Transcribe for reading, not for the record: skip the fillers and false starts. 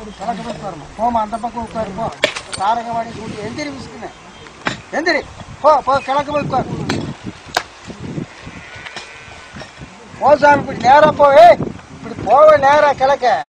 கிழக்கு போய் வரணும். போமா அந்த பக்கம் உட்காரு போ. சாரங்கவாடி கூட்டி எந்திரி விசுக்குன்னு எந்திரி போ போ கிழக்கு போய் உட்காரு. போ சாமி இப்படி நேரா போவே இப்படி போவே நேரா கிழக்க.